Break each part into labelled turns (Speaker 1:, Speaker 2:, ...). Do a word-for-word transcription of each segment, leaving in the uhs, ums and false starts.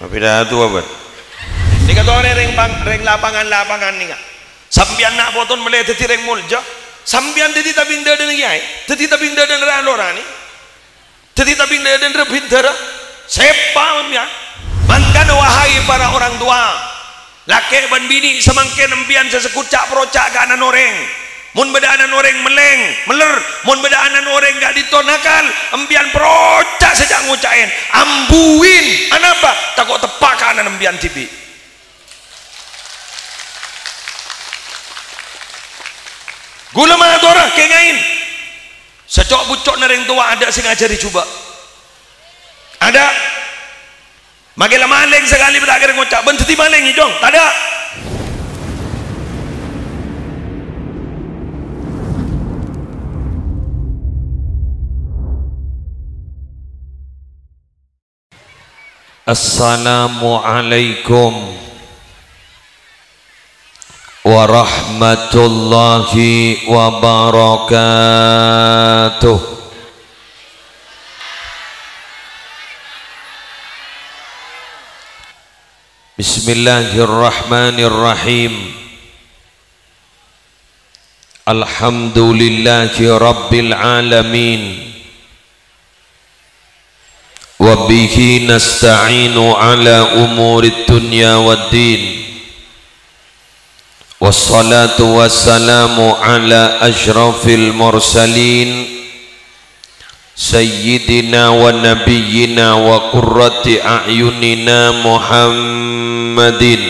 Speaker 1: Beda tu apa? Ni kata orang ring bang, ring lapangan-lapangan ni kan. Sambian nak potong meleh teti ring mulja. Sambian teti tabing dah dan kiai. Teti tabing dah dan ran orang ni. Teti tabing dah dan rebinter. Sepa ya. Mangkan wahai para orang tua. Laki ban bini semangkin empian sesekucak perocak ke anan orang. Mun beda anan orang meleng, meler. Mun beda anan orang gak ditonakal, empian perocak sejak ngucain. Ambuin. Anapa? Takut tepak ke anan empian tibi. Gula mana torah kengain. Secok bucok nering tua ada sing ngajari coba. Ada. Magelah maling sekali berakhir ngucap benteti maling ni jong. Tak ada. Assalamualaikum warahmatullahi wabarakatuh. Bismillahirrahmanirrahim. Alhamdulillahi rabbil alamin. Wa bihi nasta'inu ala umurid dunya waddin. Wassalatu wassalamu ala ashrafil mursalin Sayyidina wa nabiyyina wa qurrati a'yunina Muhammadin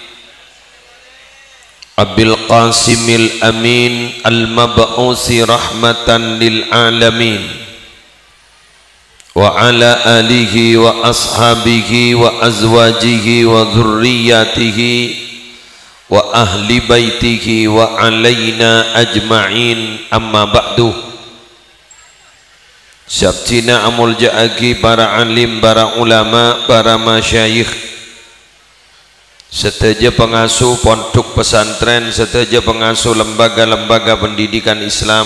Speaker 1: Abil Qasimil Amin al-mab'usi rahmatan lil alamin wa ala alihi wa ashabihi wa azwajihi wa dhurriyyatihi wa ahli baitihi wa alaina ajma'in, amma ba'du. Sabtina amul ja'agi para alim, para ulama, para masyayikh, serta pengasuh pondok pesantren, serta pengasuh lembaga-lembaga pendidikan Islam,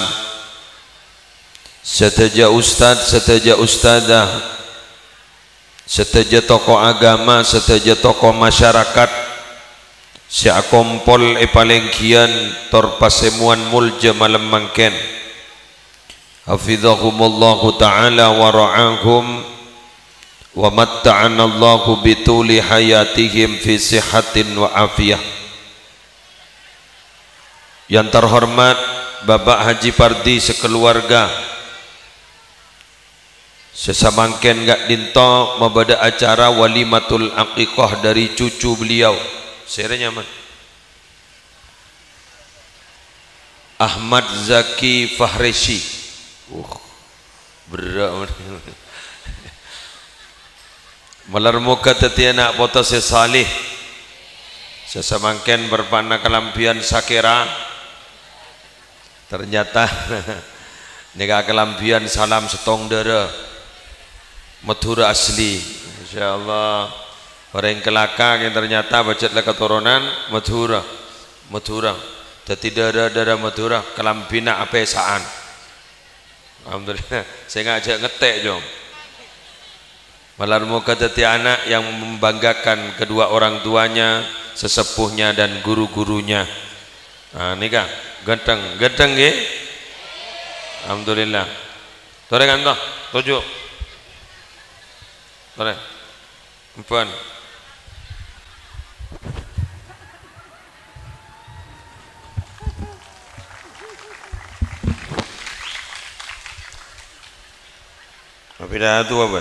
Speaker 1: serta ustaz, serta ustazah, serta tokoh agama, serta tokoh masyarakat, siakompol e palengkian tor pasemuan mulja malam mangken. Hafizahumullahu ta'ala wa ra'ahum wa matta'anallahu bituli hayatihim fi sihatin wa afiyah. Yang terhormat Bapak Haji Pardi sekeluarga, sesamangken gak dinto membada acara walimatul aqiqah dari cucu beliau. Saya nyaman Ahmad Zaki Fahresi. Uh, berat. Malar muka teti anak foto sesalih. Sesamangken berpana kelampian sakira. Ternyata nega kelampian salam setong dara. Madura asli. Insyaallah. Orang kelakar yang ternyata bacatlah keturunan Madura. Madura. Teti dara-dara Madura kelampina apesaan. Alhamdulillah, saya ngajak ngetek jom. Malar muka teti anak yang membanggakan kedua orang tuanya, sesepuhnya dan guru-gurunya. Nah, ini kan genteng, genteng ya. Alhamdulillah. Tore kan toh, tujuh. Tore, empat. Beda tu apa?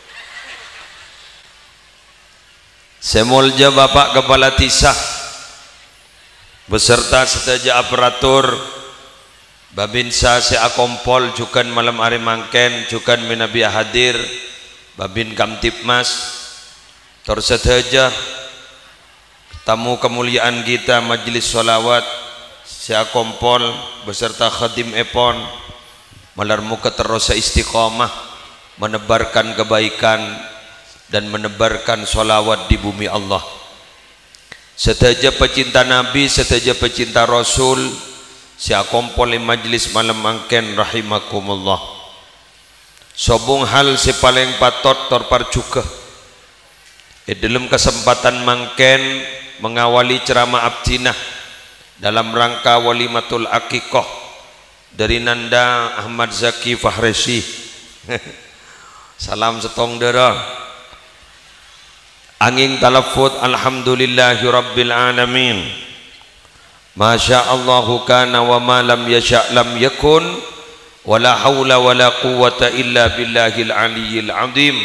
Speaker 1: Semolja Bapak Kepala Tisah beserta setaja aparatur Babinsa seakompol jukan malam hari mangken jukan menabi hadir Babin Kamtipmas tersetaja tamu kemuliaan kita majelis sholawat seakompol beserta khadim epon malar muka terus istiqomah menebarkan kebaikan dan menebarkan sholawat di bumi Allah. Setaja pecinta Nabi, setaja pecinta Rasul, siakompol majlis malam mangken rahimakumullah. Sobung hal si paling patot torpar juga E dalam kesempatan mangken mengawali ceramah abdinah dalam rangka walimatul akikoh dari Nanda Ahmad Zaki Fahresi. Salam setong dera. Angin talafut alhamdulillahi rabbil alamin. Masya Allahu kana wa ma lam yasha' lam yakun. Wala hawla wala quwwata illa billahil aliyyil azim.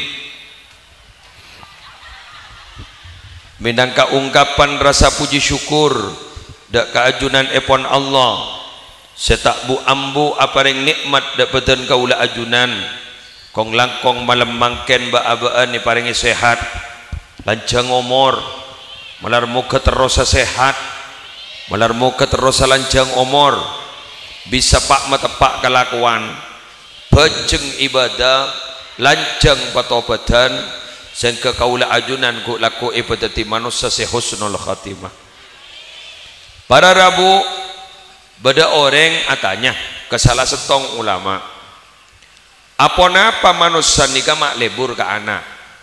Speaker 1: Minangka ungkapan rasa puji syukur dak keajunan epon Allah setak bu ambu aparing nikmat dapatan kaula ajunan kong langkong malam mangken ba abaan ni paringi sehat lancang umur malar muka terus sehat malar muka terus lancang umur bisa pak matepak kelakuan pejeng ibadah lancang patobatan sehingga kaula ajunan ku laku ibadati manusia sehusnul khatimah. Para Rabu beda orang atanya ke salah setong ulama apa napa manusia nikah mak lebur ke anak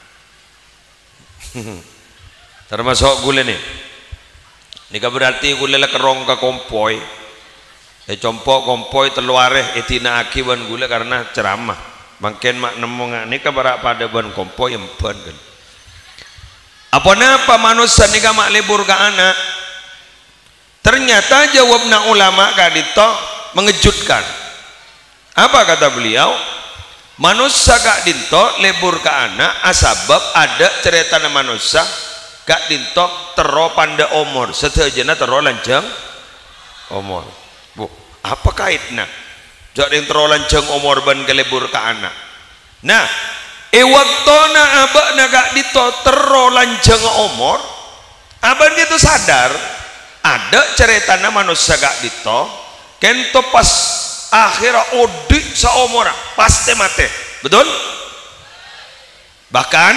Speaker 1: termasuk gula nih nikah berarti gula lah kerong ke kompoi eh compok kompoi teluareh etina akiban gula karena ceramah mungkin mak nemu nikah berak pada ban kompoi yang ban kan apa napa manusia nikah mak lebur ke anak. Ternyata jawabna ulama kadito mengejutkan. Apa kata beliau? Manusia kak dinto lebur ke anak asabab ada cerita manusia kak dinto tero panda umur setejana tero lanjang umur. Bu, apa kaitnya? Jadi tero lanjang umur ban ke lebur ke anak. Nah, e waktona abakna kak dinto tero lanjang umur, abang itu sadar ada ceritanya manusia gak dito kento pas akhirnya odik seumur pasti mati betul bahkan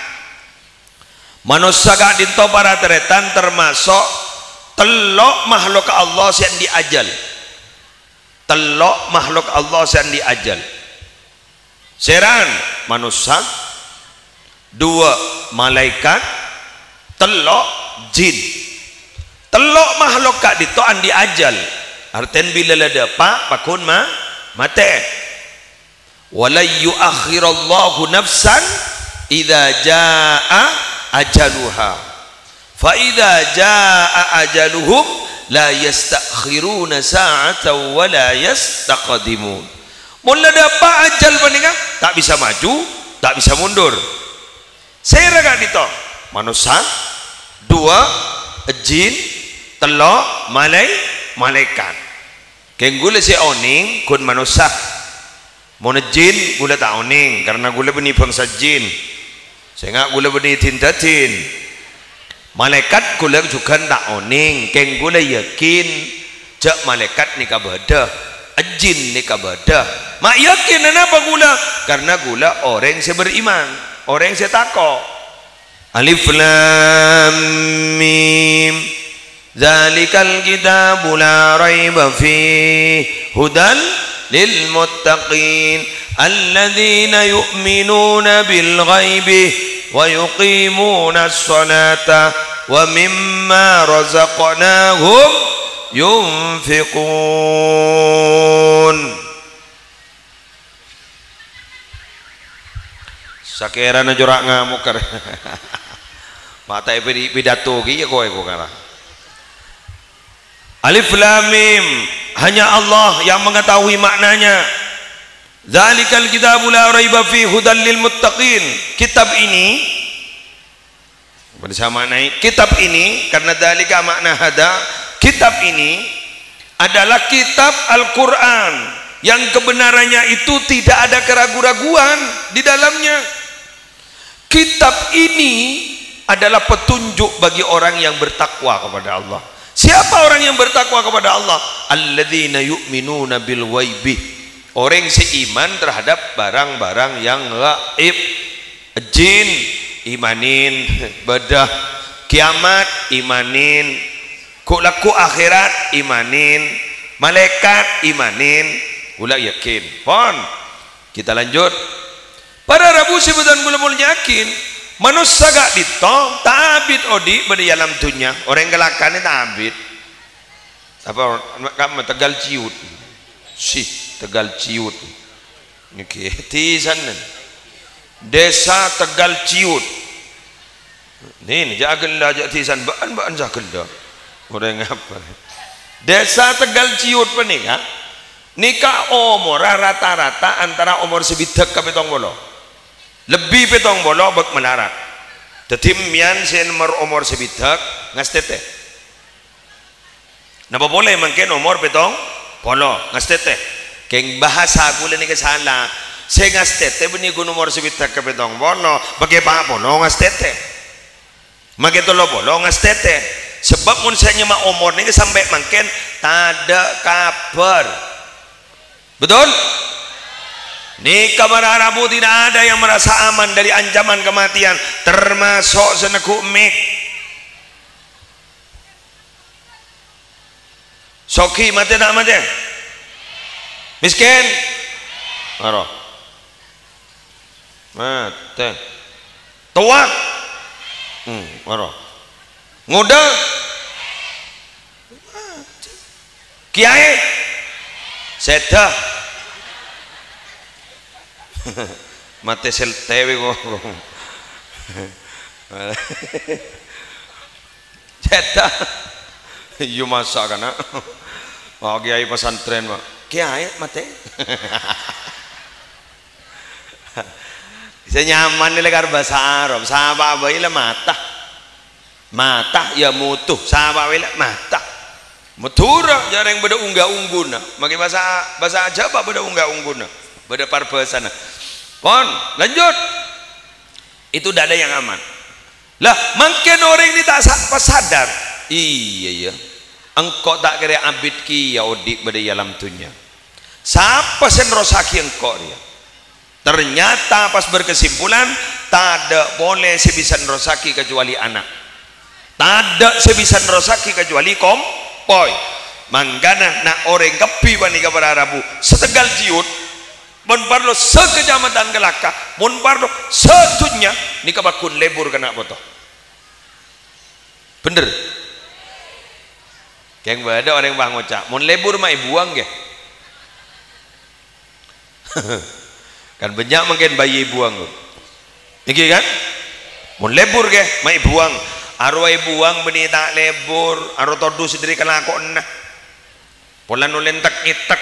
Speaker 1: manusia gak dito para teretan termasuk telok makhluk Allah yang diajal telok makhluk Allah yang diajal seran manusia dua malaikat telok jin telok makhluk kak dito andi ajal arten bila lada pak pakun ma mate wala yuakhirallahu nafsan idza jaa ajaluha fa idza jaa ajaluhum la yastakhiruna sa'atan wa la yastaqdimun mun lada pak ajal paningan tak bisa maju tak bisa mundur sera kak dito manusia dua jin telok malai malaikat keng gula si oning kun manusia mon jin gula tak oning karena gula beni bangsa jin sehingga gula beni tindatin malaikat gula juga tak oning keng gula yakin jak malaikat nikah beda jin nikah beda mak yakin kenapa gula karena gula orang yang beriman orang yang takut. Alif lam mim Zalikal kitabu la raiba fi hudan lil muttaqin alladzina yu'minuna bil ghaibi wa yuqimuna as-salata wa mimma razaqnahum yunfiqun. Sakirana jorak ngamuk kar. Mata pidato ki ya kowe kok kara. Alif lam mim, hanya Allah yang mengetahui maknanya. Zalikal kitabu la raiba fi hudan lil muttaqin. Kitab ini bisa maknai kitab ini karena dalika makna hada. Kitab ini adalah kitab Al-Qur'an yang kebenarannya itu tidak ada keraguan-raguan di dalamnya. Kitab ini adalah petunjuk bagi orang yang bertakwa kepada Allah. Siapa orang yang bertakwa kepada Allah? Alladzina yu'minuna bil ghaibi. Orang seiman terhadap barang-barang yang gaib. Jin imanin, bedah kiamat imanin, kulaku akhirat imanin, malaikat imanin, gula yakin. Pon kita lanjut. Para Rabu sebutan gula mul yakin manusia gak ditong tabit odi beri alam dunia orang gelakan ini tabit apa kamu Tegal Ciut sih Tegal Ciut ini ketisan desa Tegal Ciut ini jagal lah jatisan baan baan jagal dah orang apa desa Tegal Ciut penikah nikah umur rata-rata antara umur sebidak ke petong bolo lebih petong bolo bak melarat tetim mian sen nomor umur sebidak ngas tete napa boleh mungkin umur petong bolo ngas tete keng bahasa gula ni kesala se ngas tete beni gun umur sebidak ke petong bolo bagi pa bolo ngas tete mage tolo bolo ngas tete sebab mun saya nyema umur ni sampai mungkin tada kabar betul ni kabar Arabu tidak ada yang merasa aman dari ancaman kematian termasuk senekuk mik soki mati tak mati miskin marah mati tua hmm, marah muda kiai sedah mati sel tewe kok cetak you masak kan oh kiai pesantren mak kiai mati saya nyaman ni legar bahasa Arab sahabat bayi lah mata mata ya mutuh sahabat bayi lah mata mutura jarang beda unggah ungguna makin bahasa bahasa Jawa beda unggah ungguna beda parbasana pon lanjut itu tidak ada yang aman lah mungkin orang ini tak sadar iya ya engkau tak kira abid ki ya odik pada alam dunia siapa sen rosaki engkau dia ternyata pas berkesimpulan tak ada boleh sebisan rosaki kecuali anak tak ada sebisan rosaki kecuali kompoi manggana nak orang kepi bani kabar Arabu setegal Ciut mun parlo sekejamatan gelaka mun parlo setunya ni kabakun lebur kena botoh bener yang ada orang bang ngocak mun lebur mai buang ke kan banyak mungkin bayi buang iki kan mun lebur ke mai buang arwai buang beni tak lebur aro todu sendiri kena kok nah pola nulen tak itak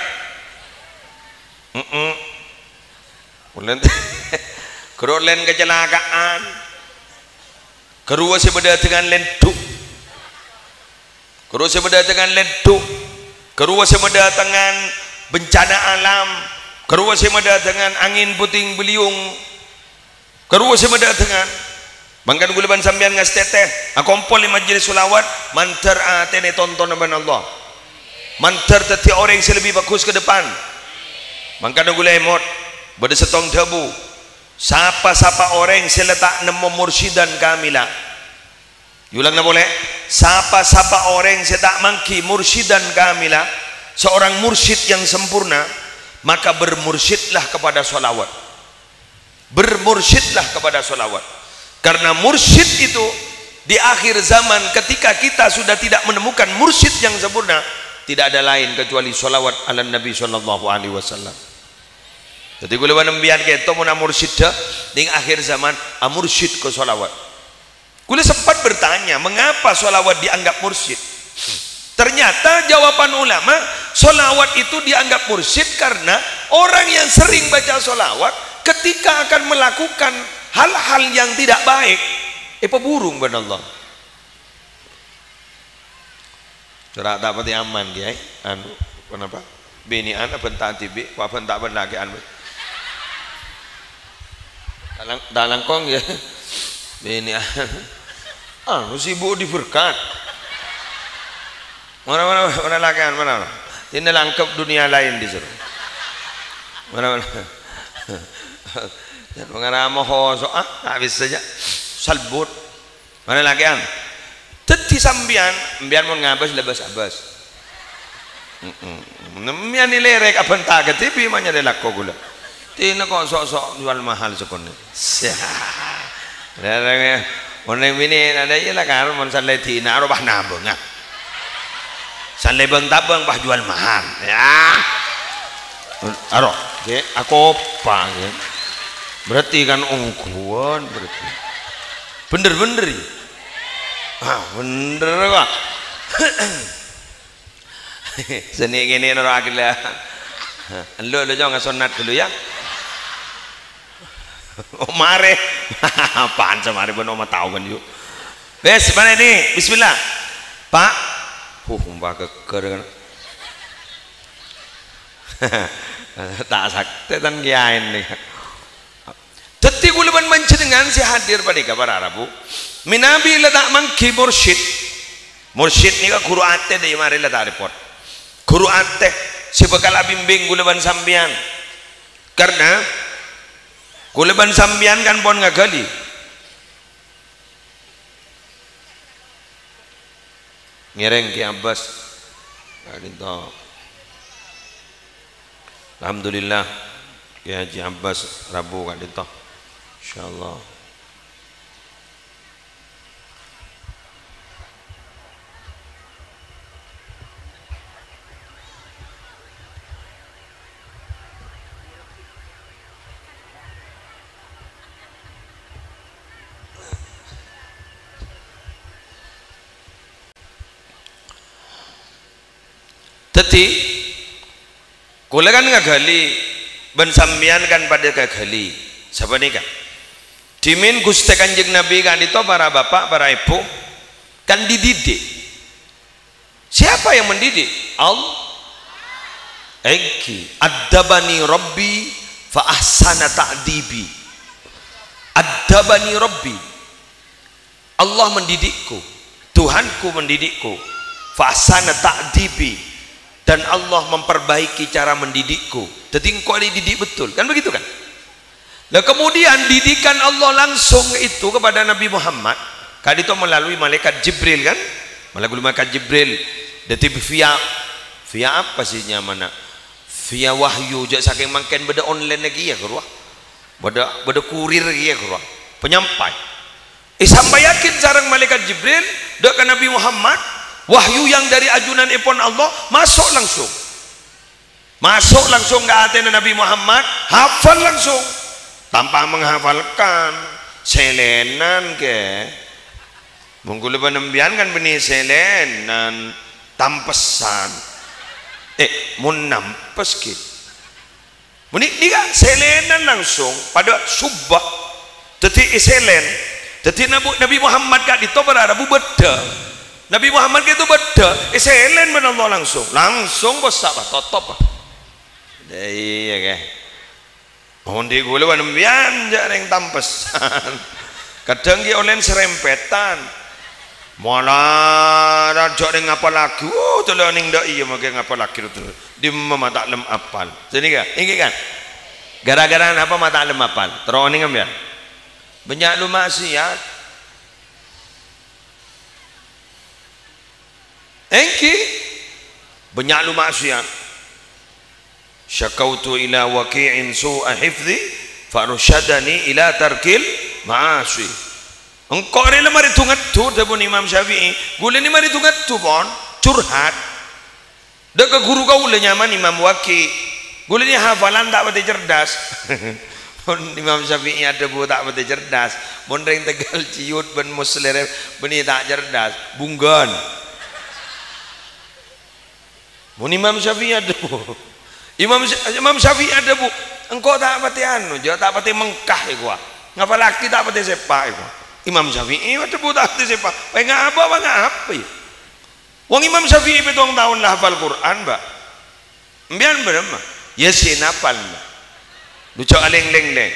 Speaker 1: heeh pola kerolen kecelakaan kerua sebeda dengan lentuk kerua sebeda dengan lentuk kerua sebeda dengan bencana alam kerua sebeda dengan angin puting beliung kerua sebeda dengan bangkan gulaban sambian ngas teteh akompol di majlis sulawat mantar atene tonton ban Allah mantar teti orang yang lebih bagus ke depan bangkan gulai emot beda setong debu siapa-siapa orang yang seletak nemu mursidan kamilah yulang na boleh siapa-siapa orang yang setak mangki mursidan kamilah seorang mursyid yang sempurna maka bermursyidlah kepada sholawat bermursyidlah kepada sholawat karena mursyid itu di akhir zaman ketika kita sudah tidak menemukan mursyid yang sempurna tidak ada lain kecuali sholawat ala Nabi sallallahu alaihi wasallam. Jadi kalau menambihan kita mau mursyid di akhir zaman amursyid ke sholawat. Kulit sempat bertanya mengapa sholawat dianggap mursyid. Ternyata jawaban ulama sholawat itu dianggap mursyid karena orang yang sering baca sholawat ketika akan melakukan hal-hal yang tidak baik eh peburung benar Allah cerak tak pati aman dia anu kenapa bini anak bentak tibi apa bentak ben lagi anu dalam dalam kong ya bini anak anu sibuk diberkat mana mana mana lagi anu mana ini langkap dunia lain disuruh mana mana dan mengarama hoso ah habis saja salbut mana lagi an teti sambian biar mau ngabas lebas abas mian nilai rek apa entah ke T V mana dia laku gula tina kok sok sok jual mahal sekon Darangnya orang ini ada ya lah kan mon sanlai tina ro bah nabung ah. Sanlai bentabang bah jual mahal. Ya. Aro, ge aku apa ya? Berarti kan ungkuan berarti. Bener-bener ya. Ah, bener kok. Seni gini noro akila. Lo lo jangan sunat dulu ya. Oh mare. Apaan semare pun oma tahu kan yuk. Bes mana ini? Bismillah. Pak. Huh, mbak keker kan. Tak sakte tan kiain nih. Teti kulaban mencendengan si hadir pada kabar Arabu. Minabi letak mangki mursyid. Mursyid ni ka guru ate dari mari letak report. Guru ate si bekal bimbing kulaban sambian. Karena kulaban sambian kan pon ngagali. Ngereng ki Abbas. Kadito. Alhamdulillah ya Haji Abbas Rabu kadito. Insyaallah. Teti kula kan ngagali ben sambian kan pada kagali siapa nih kan dimin Gusti Kanjeng Nabi kan itu para bapak para ibu kan dididik. Siapa yang mendidik? Allah. Eki adabani Rabbi fa ahsana ta'dibi. Adabani Rabbi, Allah mendidikku, Tuhanku mendidikku, fa ahsana ta'dibi, dan Allah memperbaiki cara mendidikku. Jadi engkau dididik betul kan begitu kan. Nah kemudian didikan Allah langsung itu kepada Nabi Muhammad kan itu melalui malaikat Jibril kan, melalui malaikat Jibril. Jadi via via apa sih mana via wahyu jak saking mangken beda online lagi ya keruah beda beda kurir lagi ya keruah penyampai eh sampai yakin sareng malaikat Jibril dok ke Nabi Muhammad. Wahyu yang dari ajunan ipon Allah masuk langsung masuk langsung ke hati Nabi Muhammad, hafal langsung tanpa menghafalkan selenan ke mungkul penembian kan benih selenan tampesan eh mun nampes ki menik dia selenan langsung pada subah jadi selen jadi Nabi Muhammad kak itu berarabu beda. Nabi Muhammad itu beda, selen ben Allah langsung, langsung bos apa, totop. Iya ke, mohon digule panembian jarang tampesan. Kadang ki online serempetan, malah raja ning apa lagi, oh telo ning dak iya mage ngapa lagi itu, di mata lem apal. Jadi kan, ini kan, gara-gara apa mata lem apal, terus ning ambian, banyak lu maksiat. Engki banyak lu maksiat. Syakautu ila waqi'in su'a hifdhi farusyadani ila tarkil ma'asi. Engkau rela mari tungat tu dapun Imam Syafi'i. Gule ni mari tungat tu pon curhat. Dak ke guru kau le nyaman Imam Waqi. Gule ni hafalan tak pati cerdas. Imam Syafi'i ada bu tak pati cerdas. Mon reng Tegal ciut ben musler beni tak cerdas. Bunggon. Mun Imam Syafi'i ada bu, Imam Imam Syafi'i ada bu, engkau tak pati anu, jauh tak pati mengkah iku, ngapa laki tak pati sepak iku. Imam Syafi'i ada bu tak pati sepak, baik ngapa apa ngapa ya? Wong Imam Syafi'i petong tahun lah hafal Quran mbak, mbian berapa? Yasin hafal mbak, lucu aleng leng leng,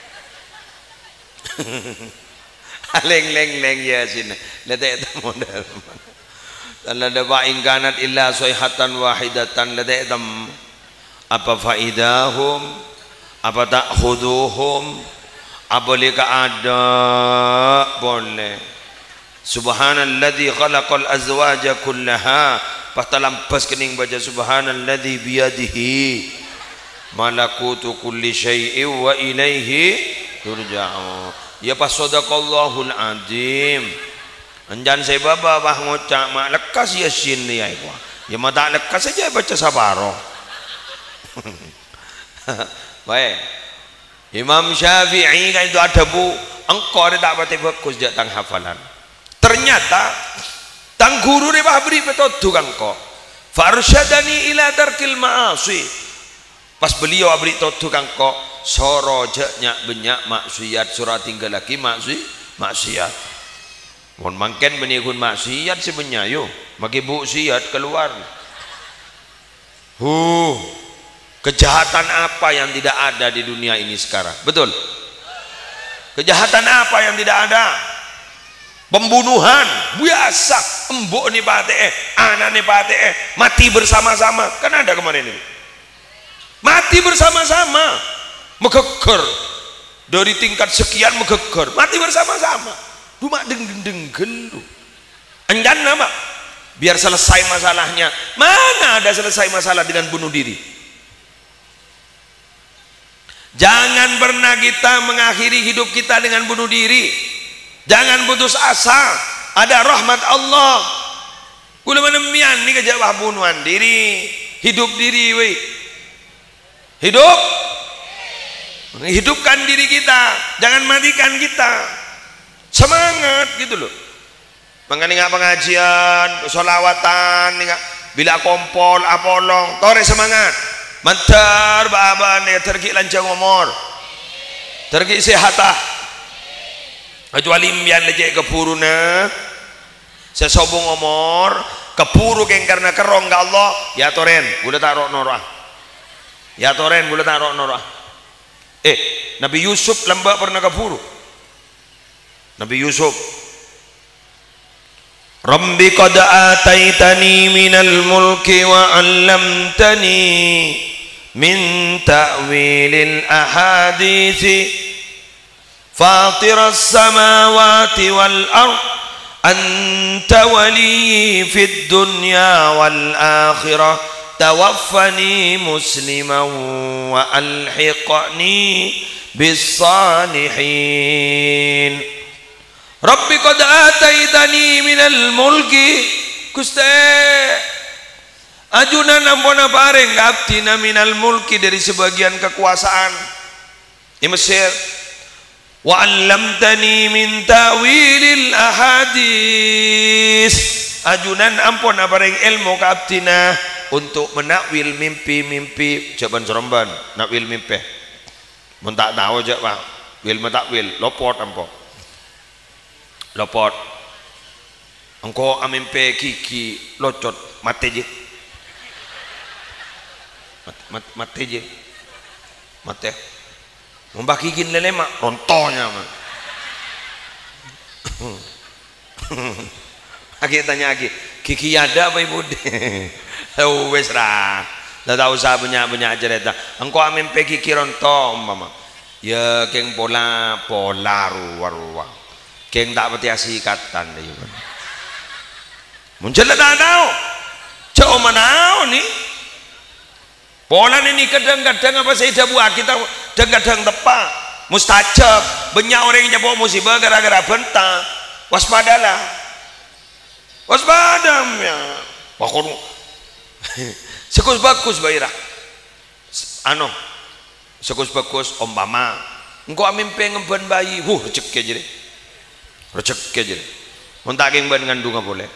Speaker 1: aleng leng leng Yasin, letak itu modal. Lada ba'in kanat illa sayhatan wahidatan ladaidam apa faidahum apa ta'khuduhum apa lika ada boleh subhanalladzi khalaqal azwaja kullaha patalampas kening baca subhanalladzi biyadihi malakutu kulli syai'in wa ilaihi turja'un ya pas sadaqallahul azim anjan saya baba bah ngocak mak lekas yasin dia iku ya mak tak lekas saja baca sabaro. Baik Imam Syafi'i kan itu ada bu engkau ada tak pati bagus dia tang hafalan ternyata tang guru dia bah beri petodu kan kok farsyadani ila tarkil ma'asi pas beliau beri todu kan kok sorojanya banyak maksiat surat tinggal lagi maksiat maksiat mohon mangken menikun maksiat sebenarnya yo bagi bu siat keluar huh kejahatan apa yang tidak ada di dunia ini sekarang betul kejahatan apa yang tidak ada pembunuhan biasa embok nih pate eh anak nih pate eh mati bersama-sama kan ada kemarin ini mati bersama-sama megeger dari tingkat sekian megeger mati bersama-sama cuma deng-deng gelu enjan nama biar selesai masalahnya mana ada selesai masalah dengan bunuh diri. Jangan pernah kita mengakhiri hidup kita dengan bunuh diri. Jangan putus asa. Ada rahmat Allah. Kula menemian ni kejawab bunuhan diri, hidup diri we. Hidup. Hidupkan diri kita, jangan matikan kita. Semangat gitu loh. Mengenai pengajian, solawatan, bila kompol, apolong, tore semangat. Mantar baaban ya terki lancang umur terki sehatah kecuali mbian lejek kepuruna sesobong umur kepuru keng karena kerong ga Allah ya toren boleh taruh norah ya toren boleh taruh norah eh Nabi Yusuf lembak pernah kepuru Nabi Yusuf Rabbi qad ataitani minal mulki wa 'allamtani min ta'wilil ahadithi fatiras samawati wal ard anta waliyyi fid dunya wal akhirah tawaffani musliman wa alhiqni bis salihin. Rabbi qad ataitani minal mulki Gusti ajunan ampuna paring abdina minal mulki dari sebagian kekuasaan di Mesir wa 'allamtani min ta'wilil ahadis ajunan ampuna paring ilmu ka abdina untuk menakwil mimpi-mimpi jaban seremban nakwil mimpi mun tak tahu aja Pak wil mentakwil lopot ampun lopot engkau amimpe kiki locot mate je mate mate je mate membak kikin lele mak rontonya mak lagi tanya lagi kiki ada apa ibu deh tahu wes lah tak usah banyak-banyak cerita engkau amimpe kiki ronto mama ya keng pola pola ruwa-ruwa keng tak pati asikatan deh kan muncul tak tahu cok mana nih pola ini kadang-kadang apa saya dah buat kita kadang-kadang tepat mustajab banyak orang yang jawab musibah gara-gara bentang waspadalah waspada ya wakon sekus bagus baira ano sekus bagus umpama engkau amin pengen ban bayi huh cek aja deh rezeki aja muntak yang ban ngandung nggak boleh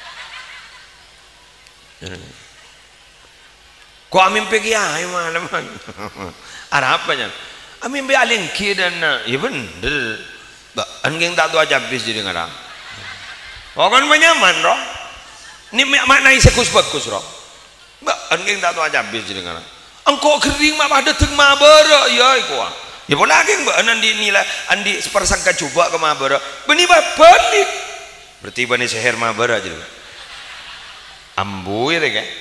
Speaker 1: kok amin pergi ay malam ada apanya amin be aling kidan ya bener angin tak tu aja habis jadi ngarang bukan menyaman roh ini maknai sekus bagus roh angin tak tu aja habis jadi ngarang engkau kering mah pada teng mabara ya ikwa ya pun lagi mbak andi nilai andi sepersangka coba ke mabara beni balik berarti bani seher mabara aja ambu ya kan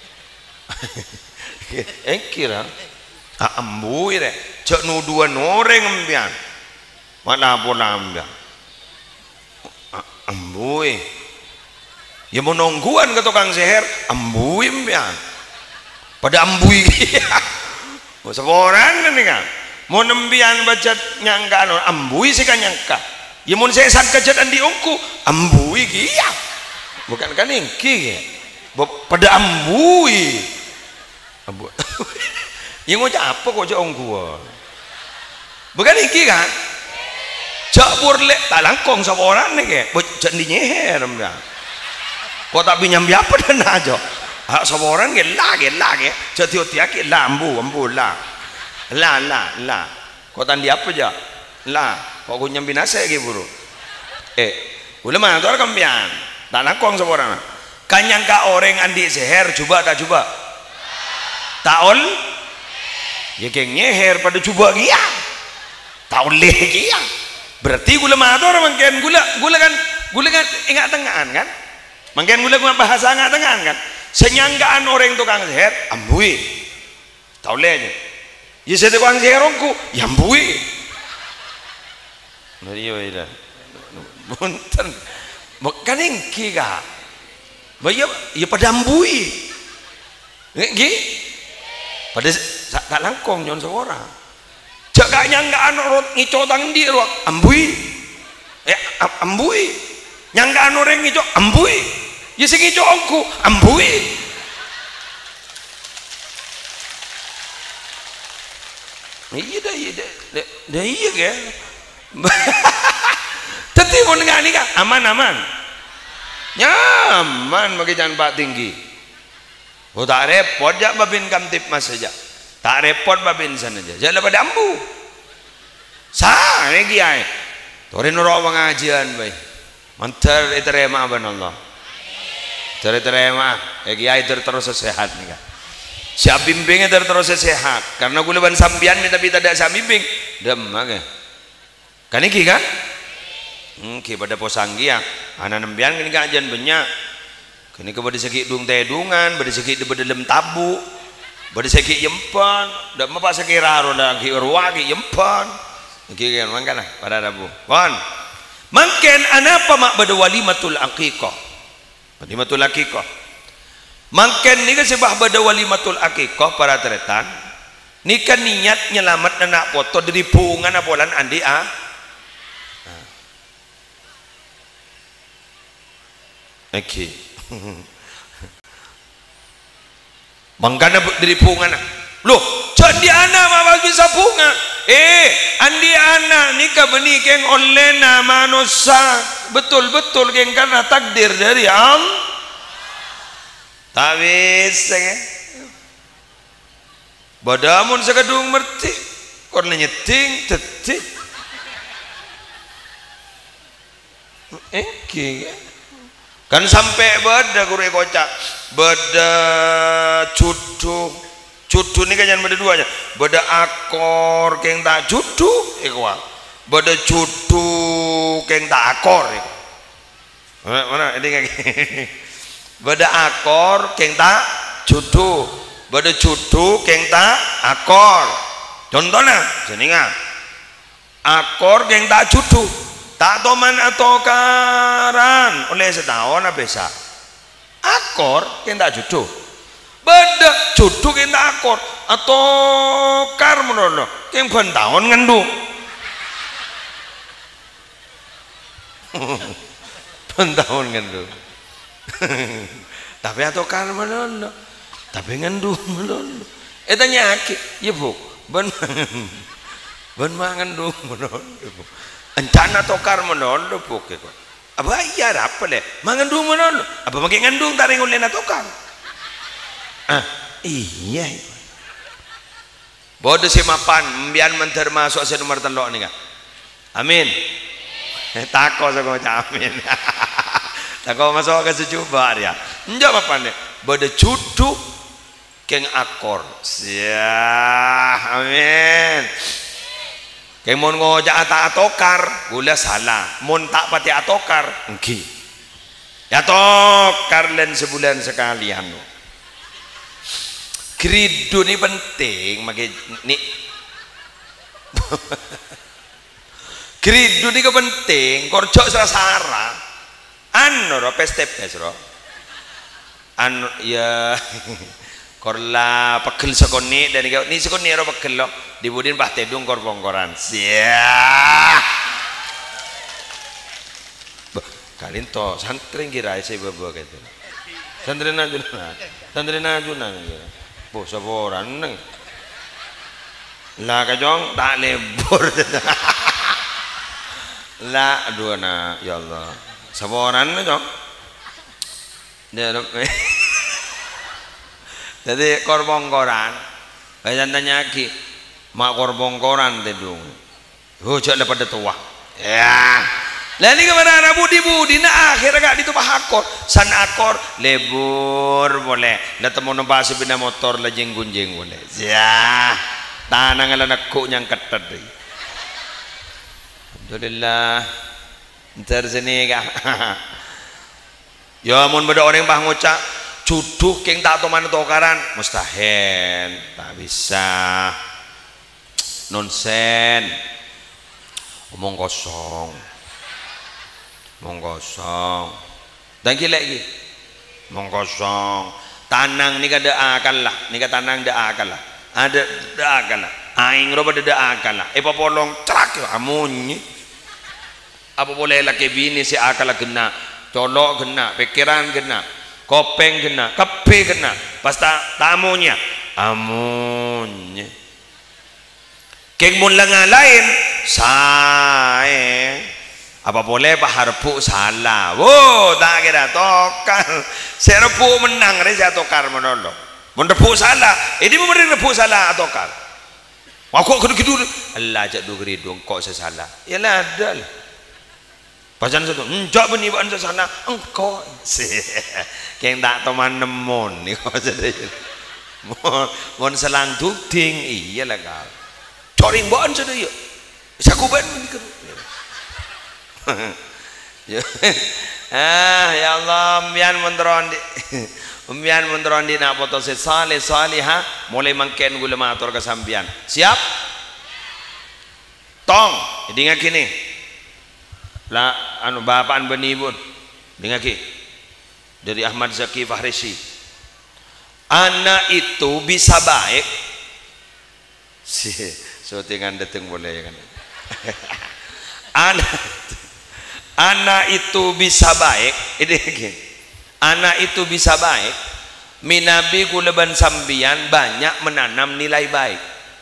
Speaker 1: eh kira ambu ya cek nuduan orang embian mana pun ambian ambu ya mau nungguan ke tukang seher ambu embian pada ambu mau seorang kan mau nembian baca nyangka no ambui sih kan nyangka ya mun saya sak kecet andi ongku ambui kia bukan kan ingki ya pada ambui ambu yang ngocak apa kok cak ongku bukan ingki kan cak burlek tak langkong sama orang nih ke cak di nyeher kok tak binyam biapa dan aja hak sama orang ke lah ke lah ke cak tiap-tiap ke lah ambu ambu lah lah lah lah kok tandi apa aja lah kok aku nyambi nasi lagi buru eh udah mana tuh orang kampian tak nakong sama orang kanyang ka orang andi seher coba tak coba taol ya keng nyeher pada coba kia taol leh kia berarti gula mana tuh orang mungkin gula gula kan gula kan ingat tengahan kan mungkin gula gula bahasa ingat tengahan kan senyanggaan orang tukang seher ambui taol lehnya ya saya tukang seherongku ya ambui nah iya iya bunten bukan ingki kak ya ya pada ambui ngi pada tak langkong nyon seorang jaganya nggak anorot ngicotang di ruang ambui ya ambui nyangka anoreng ngicot ambui ya sing ngicotku ambui iya dah iya dah dah iya kan tadi mau dengar ni kan aman aman nyaman bagi jangan pak tinggi oh tak repot jak babin kamtip mas saja tak repot babin sana aja jangan pada ambu sah ni kiai torin nurok pengajian baik mantar iterema ban Allah terima eh kiai terus sehat nih kan siap bimbingnya terus sehat karena gue leban sambian tapi tidak siap bimbing demam kan kan iki kan hmm, pada posanggi ya anak nembian kini kajian banyak kini kepada segi dung tedungan pada segi di dalam tabu pada segi yempan dak apa sekira roda ki ruwaki yempan iki kan mangkana pada rabu kon mangken anapa mak pada walimatul aqiqah walimatul aqiqah mangken ni sebab pada walimatul aqiqah para teretan ni kan niat nyelamat anak foto dari pungan apolan andi ah oke okay. Mangkana dari pungan loh jadi anak mah bisa pungan eh andi anak nikah benih keng oleh nama manusia betul-betul keng karena takdir dari Allah tak bisa kan badamun sekadung merti korna nyeting tetik eh okay. Kan sampai beda guru kocak beda cudu cudu ini kan jangan beda duanya beda akor keng tak cudu ikhwan beda cudu keng tak akor mana ini kayak beda akor keng tak cudu beda cudu keng tak akor contohnya jenengan akor keng tak cudu tak toman atau karan oleh setahun apa bisa akor kita judu beda judu kita akor atau kar menolong yang tahun ngendu tahun ngendu tapi atau kar menolong tapi ngendu menolong itu nyakit ya bu ben ben mangendu menolong encana tokar menolong pokok kok apa iya apa le mengandung menolong apa makin ngandung taring oleh na tokar ah iya bodoh si mapan biar menter masuk se nomor telok ni kan amin tako sama amin tako masuk ke secoba dia enjak mapan deh bodoh cudu keng akor siah amin kaya mon ngojak ata atokar gula salah mon tak pati atokar engki ya tokar len sebulan sekalian kridu ni penting maki ni kridu ni penting korjok sasara anu ro pestep ro anu ya korla pegel sekoni dan ni sekoni ro pegel lo dibudin bah tedung kor bongkoran sia kalin to santri kira saya bebo gitu santri najuna santri najuna bo saboran neng lah kajong tak lebur lah dua na ya Allah saboran kajong dia jadi korbongkoran kayak tanya lagi mak korbongkoran tedung hujat pada tua ya lah ini kemana budi budi na akhir agak ditupah akor san akor lebur boleh dah temu nombas bina motor lah jenggun jeng boleh ya tanang ala nakku yang ketat deh alhamdulillah ntar sini kah ya mun beda orang bah ngucap cuduh keng tak toman tokaran mustahil tak bisa nonsen omong kosong omong kosong dan gila lagi omong kosong tanang ni kada akal lah ni kada tanang da akal lah ada da akal lah aing roba da akal lah e popolong trak amunyi apa boleh laki bini si akal kena colok kena pikiran kena kopeng kena, kape kena, pasta tamunya, amunya. Keng mun lengan lain, saya apa boleh pak harpu salah, wo tak kira tokar, saya repu menang, saya tokar menolong, mun repu salah, ini memberi repu salah tokar. Aku kena gitu, Allah cak dugri dong, kok saya salah, ya lah ada lah. Pasan satu, enjak beni bukan sana, engkau sih, yang tak teman nemon ni kau jadi, mon selang tuting, iya lah kau, coring bukan jadi ya, sakuban ni kan, ah ya Allah, umbian menteron di, umbian menteron di nak foto salih salihah, mulai mangken gula matur kesampian, siap, tong, dengar kini. Lah anu bapaan beni pun dengar ki dari Ahmad Zaki Fahrisi anak itu bisa baik si syutingan datang boleh ya kan anak anak itu bisa baik ini lagi anak itu bisa baik minabi kuleban sambian banyak menanam nilai baik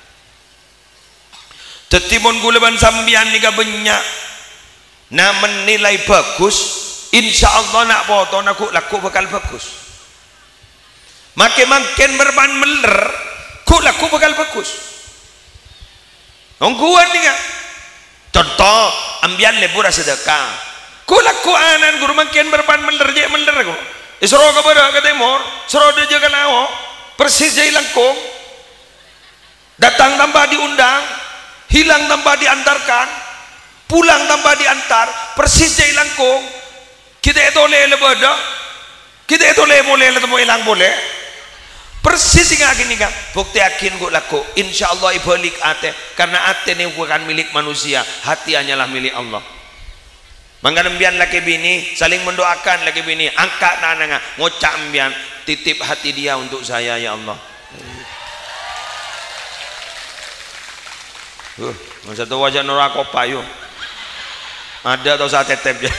Speaker 1: tetimun kuleban sambian ni banyak nah menilai bagus insya Allah nak foto nak laku bakal bagus makin makin berban meler ku laku bakal bagus nongguan ni kan contoh ambian lebur sedekah ku laku anan guru makin berban meler je meler ku isro ke barat ke timur isro dia jaga lawo persis jadi langkung datang tanpa diundang hilang tanpa diantarkan pulang tanpa diantar persis jadi langkung kita itu oleh lebada kita itu oleh boleh letemu hilang boleh persis hingga gini kan bukti yakin gue laku insya Allah ibalik ate karena ate ini bukan milik manusia hati hanyalah milik Allah mangga embian laki bini saling mendoakan laki bini angkat tangan ngocak embian titip hati dia untuk saya ya Allah uh, masa tu wajah neraka payu ada atau saat tetep je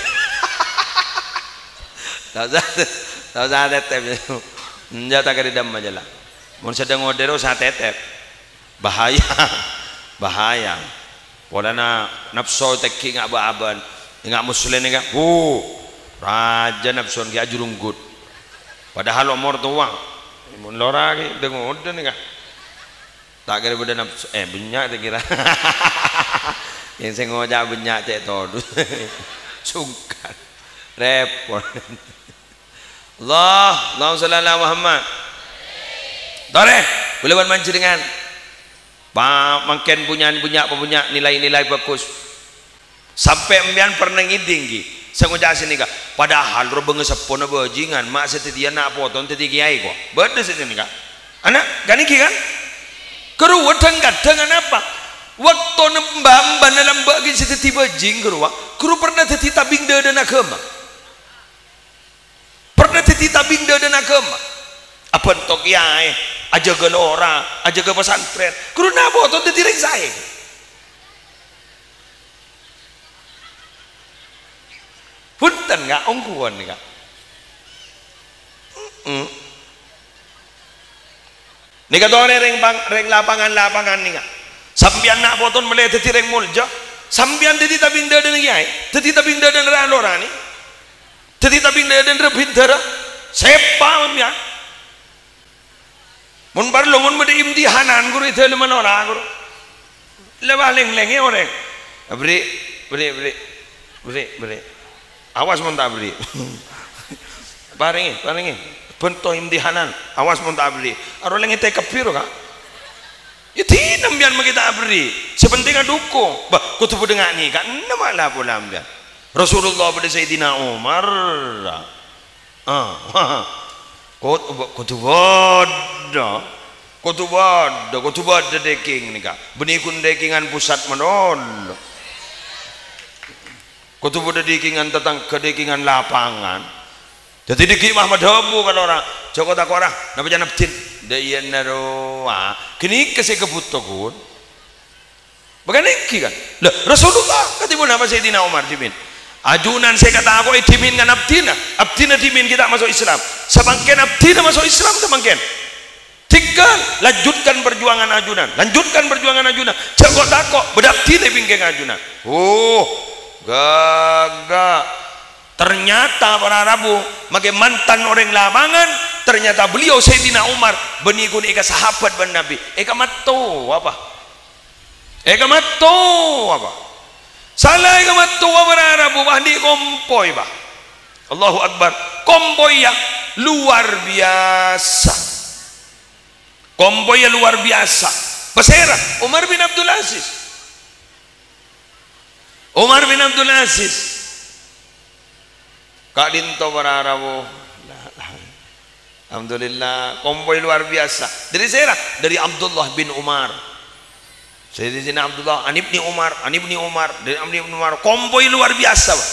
Speaker 1: tak saat tetep je enggak tak kira dam aja lah mun sedang odero saat tetep bahaya bahaya polana nafsu teki ngak baaban ngak muslim ni kan uh raja nafsu ki ajurunggut padahal umur tua mun lora ki dengo oden ni kan tak kira beda nafsu eh banyak tak kira yang saya ngojak banyak cek todu sungkan repot Allah Allahumma shalli ala Muhammad tore boleh buat mancingan makin punya punya punya nilai-nilai bagus sampai embian pernah ngiding saya ngojak sini kak padahal robeng sepona bajingan mak setia nak potong teti kiai kok betul sini kak anak gani kan keruat kadang apa waktu nembamba dalam bagi seteti bajing keruak kru pernah teti tabing dan agama pernah teti tabing dan agama apa entok kiai aja gelora aja ke pesantren kudu nabo tuh direng saya punten nggak ongkuan nggak mm. Nih kata orang reng bang reng lapangan lapangan nih nggak sambian nak boton melihat teti reng mulja sambian teti tabinda dan kiai teti tabinda dan ralora nih teti tabinda dan rebintara sepa ya mun parlo mun mede imtihanan guru itu leman orang guru lebah leng lengnya orang beri beri beri beri beri awas mun tak beri paringi paringi bentuk imtihanan awas mun tak beri aro lengnya teh kepiro kak ya tinam biar kita beri sepenting dukung bah kutu dengan ni kan nama lah pula ambian Rasulullah pada Sayyidina Umar ah Kot kotubada kotubada kotubada deking nika benikun dekingan pusat menon kotubada dekingan tentang kedekingan lapangan jadi diki mah madabu kalau orang joko tak orang napa jangan naftin daya naroa kini kasih kebutuhan bagaimana iki kan lah Rasulullah katibun apa Sayyidina Umar dimin ajunan saya kata aku dimin dengan abdina abdina dimin kita masuk Islam sebangken abdina masuk Islam sebangken tinggal lanjutkan perjuangan ajunan lanjutkan perjuangan ajunan jago takok bedabdina bingkeng ajunan oh gagak ternyata para Rabu makai mantan orang lapangan ternyata beliau Sayyidina Umar benikun ika sahabat ben Nabi ika matu apa ika matu apa salah yang tua berarabu bah di kompoi bah Allahu Akbar kompoi yang luar biasa kompoi yang luar biasa besera Umar bin Abdul Aziz Umar bin Abdul Aziz kak dinto berarabu alhamdulillah kompoi luar biasa dari sera dari Abdullah bin Umar Sayyidina Abdullah an ibni Umar an ibni Umar dari ibni Umar kompoi luar biasa Pak.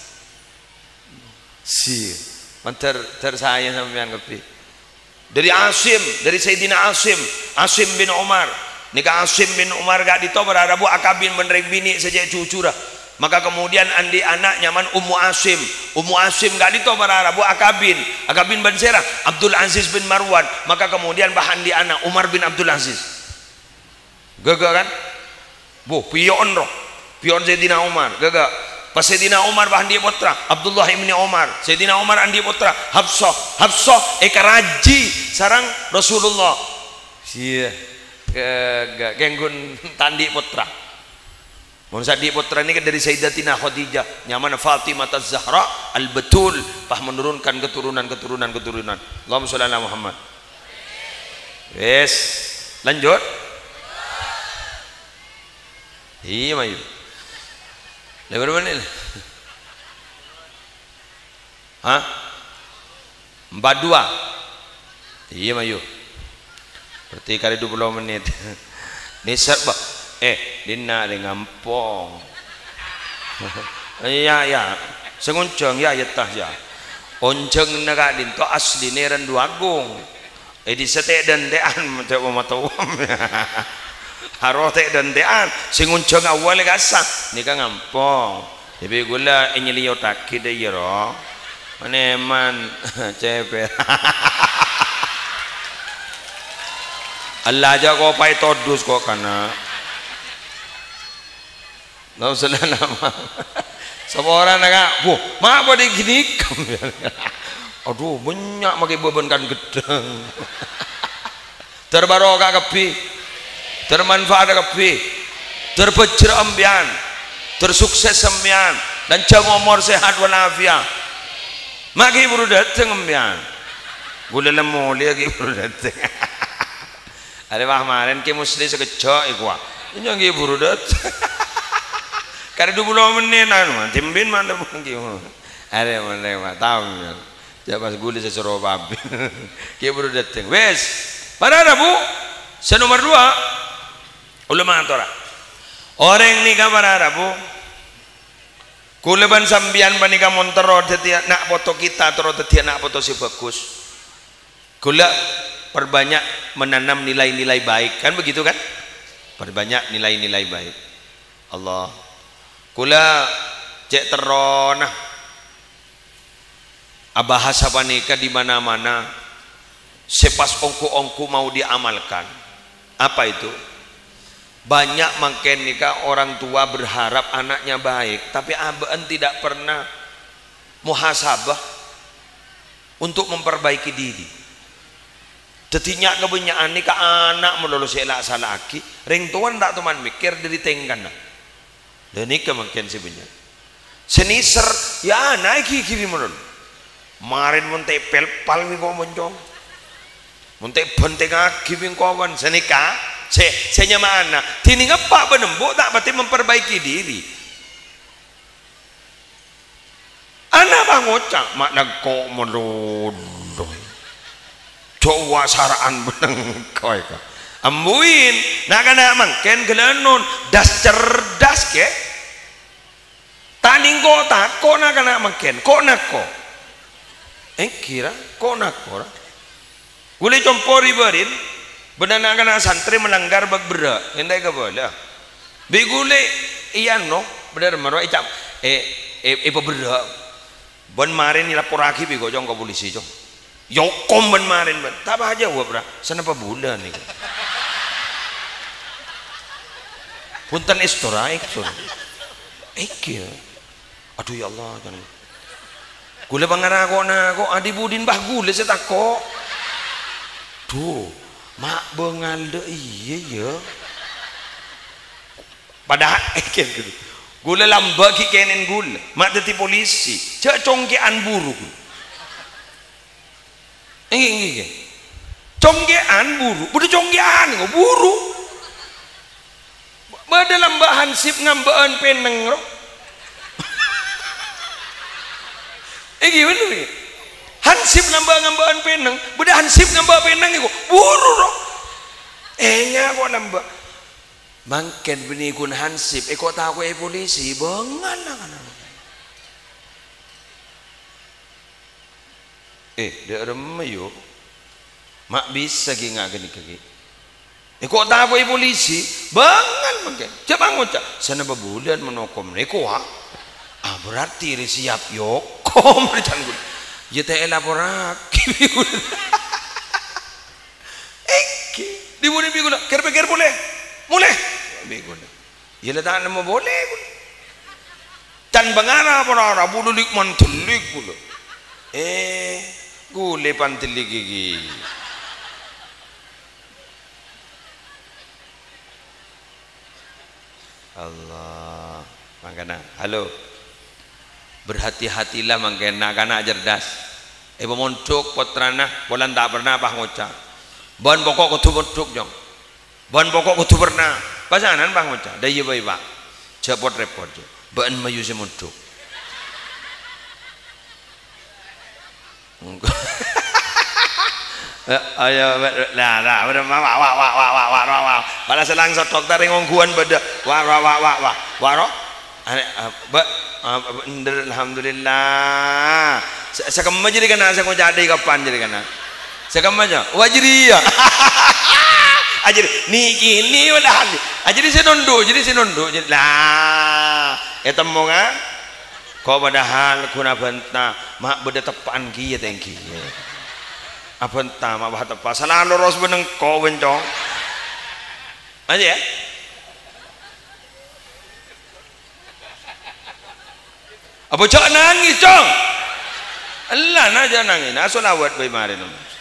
Speaker 1: Si manter ter saya sampean kepi dari Asim dari Sayyidina Asim Asim bin Umar nikah Asim bin Umar gak ditobar Arabu akabin benereng bini sejak cucura maka kemudian andi anak nyaman Ummu Asim Ummu Asim gak ditobar Arabu akabin akabin bin Serah Abdul Aziz bin Marwan maka kemudian bahan di anak Umar bin Abdul Aziz gagal kan bu pion roh pion Sayyidina Umar gagal pas Sayyidina Umar bahan dia putra Abdullah bin Umar Sayyidina Umar andi putra Hafsah Hafsah eka raji sarang Rasulullah sia gagal genggun tandi putra mun sadi putra ini dari Sayyidatina Khadijah nyaman Fatimah Az-Zahra al-Batul pah menurunkan keturunan-keturunan keturunan Allahumma sholli ala Muhammad yes lanjut iya mayu lebar mana hah empat dua iya mayu berarti kali dua puluh menit ini serba eh dina dengan ngampong iya ya sengunceng ya ya tah ya onceng naga dinto asli neran dua agung eh di sete dan dean macam matau harote dan dean singunceng awal gasa nika ngampong tapi gula enyelio takki de yero maneman ceper Allah aja kok pai todus kok kana nau selama semua orang naga bu mak bodi gini aduh banyak makai beban kan gedeng terbarokah kepi termanfaat kepi terbejer ambian tersukses ambian dan jang umur sehat walafiat maki buru dateng ambian gula lemu lagi buru dateng ada kemarin ke musli sekejap ikwa ini yang buru dateng karena dua puluh menit anu timbin mana mungkin ada mana tahu jangan gula sesuruh babi ke buru dateng wes pada ada bu senomor dua ulama tora orang nikah para Arabu kuleban sambian panika montero tetia nak foto kita terus tetia nak foto si bagus Kula perbanyak menanam nilai-nilai baik, kan begitu kan? Perbanyak nilai-nilai baik. Allah. Kula cek terona abahasa panika di mana-mana sepas ongku-ongku mau diamalkan. Apa itu? Banyak makin nikah orang tua berharap anaknya baik, tapi abaan tidak pernah muhasabah untuk memperbaiki diri. Detinya kebanyakan nikah anak melulus elak salah aki, ring tuan tak teman mikir diri tengkan. Dan nikah makin sebenarnya. Seniser ya naik kiri menurut. Marin monte pelpal mi kau mencong. Monte benteng aki mi kawan senika. Se senya mana? Tini ngepak benembuk tak berarti memperbaiki diri. Anak bangocak makna kok melodoh. Coba saraan beneng kau ika. Ambuin nak kena mangken gelanon das cerdas ke. Taning kota kok nak kena mangken kok nak kok. Eh kira kok nak kok. Boleh compori berin. Benar nak kena santri melanggar bag berak. Hendak ke boleh. Begule iyan no benar marah icap eh eh eh berak. Bon marin ni lapor lagi bego jong ke polisi jong. Yokom bon marin ben. Tak apa aja gua bra. Sana apa bulan ni. Punten istoraik sur. Ekya. Aduh ya Allah jangan. Gule bangara ko na ko adi budin bah gule setako. Tuh. Mak bengal de iya ya. Padahal eken gitu. Gula lamba ki kenen gula. Mak deti polisi. Cak congkean buru. Enggak enggak. Congkean buru. Budu congkean ngo buru. Bada lamba hansip ngambaan peneng ro. Eh gimana nih? Hansip nambah ngambaan peneng, beda hansip nambah peneng itu buru roh. Ehnya kok nambah. Mangken bini kun hansip, eh kok tahu eh polisi, bengal lah kan. Eh, dia remayu, mak bisa gini nggak gini gini. Eh kok tahu eh polisi, bengal mangken. Coba ngocak, sana bebulan menokom neko ha. Ah berarti siap yok, kom recan gue. Jeta elaborak. Eki di boleh bigula ker-ker boleh boleh bigula ya le tak nemu boleh can bangara para bulu lik mantelik gula eh gule pantelik gigi Allah makana halo berhati-hatilah mangkena kana cerdas. Ibu montuk potrana bolan tak pernah apa ngocak. Ban pokok kudu montuk jong. Ban pokok kudu pernah. Pasanan bang ngocak. Daya bayi pak. Cepot repot je. Ban mayu si montuk. Ayo lah lah udah wah wah wah wah wah wah wah wah. Pada selang sotok taring ongguan beda. Wah wah wah wah wah. Waro. Ba alhamdulillah. Sekam jadi kana saya mau jadi kapan jadi kana. Sekam aja. Wajri ya. Ajir niki ni wala hal. Ajir saya nondo, jadi saya nondo. Lah, eta monga. Kau padahal kuna benta mak beda tepan kieu teh kieu. Apa entah mak bah tepa. Salah lurus beneng kau bencong. Aja ya. Apa cak nangis cong? Allah na jangan nangis. Na solawat bayi marin.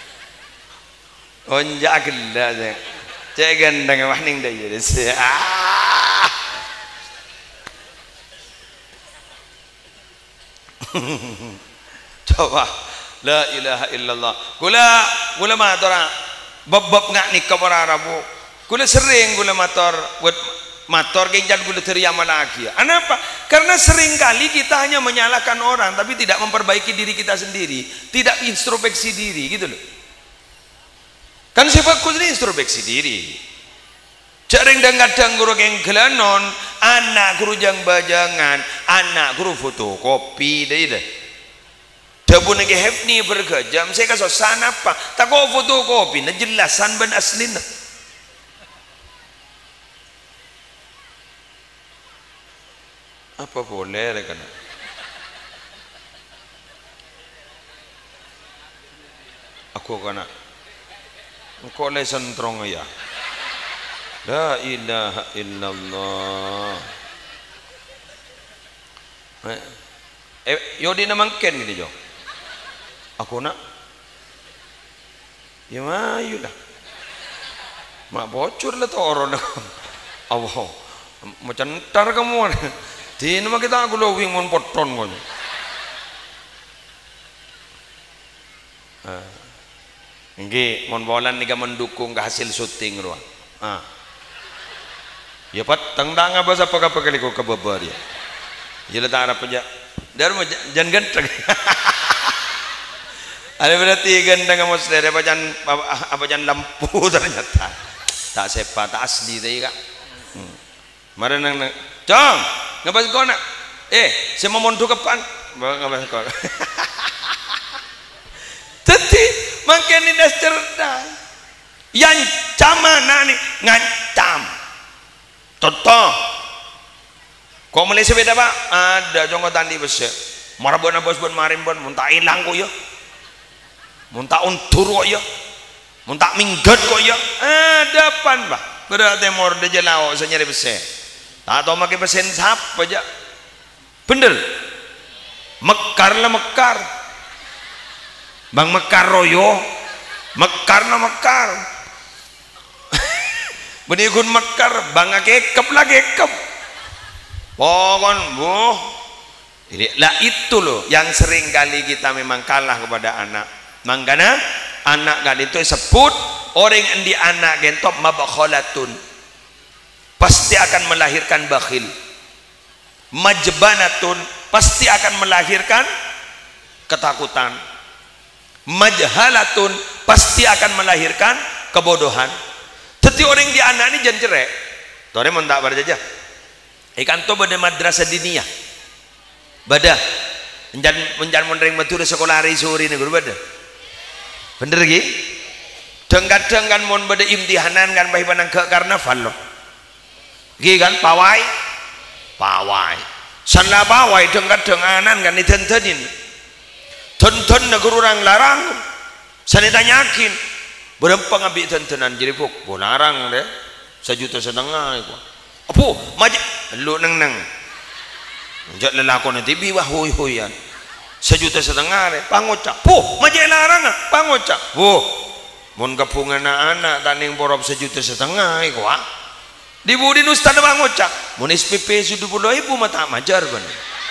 Speaker 1: Onjak gila je. Cek gendang wahning dah jadi. Ah. Coba. La ilaha illallah. Gula gula matora. Bab-bab ngak nikah para Arabu. Gula sering gula motor buat motor genjal gula teriama lagi. Kenapa? Karena sering kali kita hanya menyalahkan orang tapi tidak memperbaiki diri kita sendiri, tidak introspeksi diri gitu loh. Kan sifatku ini introspeksi diri. Jaring dan kadang guru geng gelanon, anak guru jang bajangan, anak guru fotokopi deh deh. Dabu nage hefni bergajam saya kasih sana apa tak kau fotokopi na jelasan ban aslin apa boleh rekan aku kana engkau le sentrong ya la ilaha illallah eh yodi na mangken gini jo aku nak ya mayu lah mak bocor lah tu orang nak Allah macam ntar kamu di nama kita aku lowing mon poton kon ah nggih mon bolan nika mendukung ke hasil syuting ruang ah ya pat tendang apa apa apa kali kau kebabar ya ya letak apa aja dar jangan ganteng ada berarti ganteng kamu sedih apa jangan apa jangan lampu ternyata tak sepa tak asli tadi kak hmm. Mari nang nang cong ngapas kau nak eh saya mau montu kapan ngapas kau tadi makin ini cerdas yang camana nih ngancam contoh kau Malaysia beda pak ada jongo tandi besar marah buat bos buat marim buat muntah hilang kau ya muntah untur kok ya muntah minggat kok ya ada pan pak berarti morde jelau senyari besar atau makin pesen siapa aja bener mekar lah mekar bang mekar royo mekar lah mekar benikun mekar bang kekep lah kekep pokon bu lah itu loh yang sering kali kita memang kalah kepada anak mangkana anak kali itu sebut orang yang di anak gentop mabakholatun pasti akan melahirkan bakhil majbanatun pasti akan melahirkan ketakutan majhalatun pasti akan melahirkan kebodohan. Tetapi orang di anak ini jangan cerai tore mentak berjajah ikan to pada madrasah diniyah badah menjan menjan menering metu sekolah hari sore ini guru badah bener lagi kadang-kadang kan mon pada imtihanan kan bayi panang ke karnaval loh gini kan pawai pawai sanlah pawai kadang-kadang anan kan ditentenin tenten negeri orang larang sana tanyakin berapa ngambil tentenan jadi pok bo larang deh sejuta setengah itu apa majak lu neng neng jak lelakon nanti biwah hui huyan sejuta setengah deh pangocak po majak larang ah pangocak po mon kapungan anak taning porop sejuta setengah itu ah dibudin ustad pangocak mon S P P sudah puluh ibu mata majar kan